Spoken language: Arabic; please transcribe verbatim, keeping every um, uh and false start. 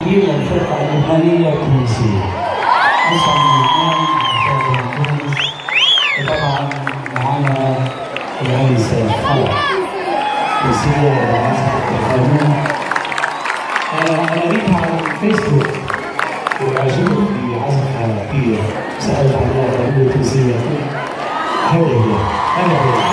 إلى الفرقة اللبنانية التونسية. نسعى من لبنان من تونس، وطبعا معنا الأنسة فرح تونسية لعزف القانون. أنا قريتها على الفيسبوك وعجبني بعزفها كثير، سألت عنها تونسية. هذا هو هذا هو